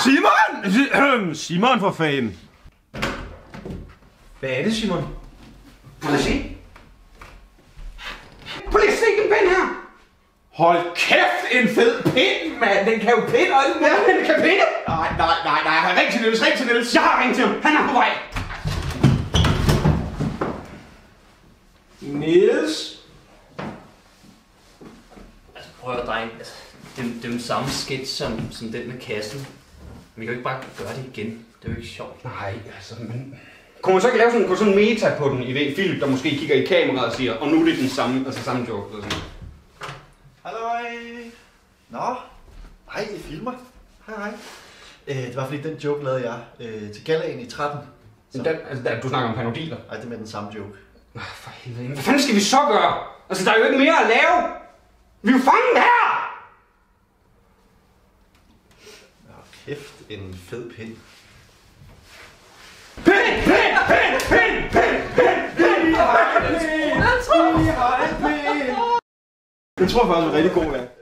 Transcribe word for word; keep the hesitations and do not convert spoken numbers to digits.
Simon! Simon for fanden. Hvad er det, Simon? Prøv at se. Prøv lige at se den pind her. Hold kæft, en fed pind, mand! Den kan jo pinde og alt muligt. Ja, den kan pinde. Nej, nej, nej, nej. Ring til Niels, ring til Niels. Jeg har ringet til ham. Han er på vej. Niels? Altså prøv at drenge, altså, det, det er jo den samme sketch som, som den med kassen. Vi kan jo ikke bare gøre det igen. Det er jo ikke sjovt. Nej, altså, men... Kunne man så ikke lave sådan, sådan en meta på den i det? Philip, der måske kigger i kameraet og siger, og nu er det den samme, altså samme joke. Eller sådan. Halløj! Nå? Hej, I filmer. Hej, hej. Øh, det var fordi, den joke lavede jeg øh, til galaen i tretten. Så... Den, altså, der, du snakker om panodiler. Ej, det er med den samme joke. For helvede. Hvad fanden skal vi så gøre? Altså, der er jo ikke mere at lave. Vi er jo fanget her! Nå, kæft, en fed pind. Pind, pind, pind, pind, pind, pind, pind! Jeg tror faktisk, det er rigtig god, ja.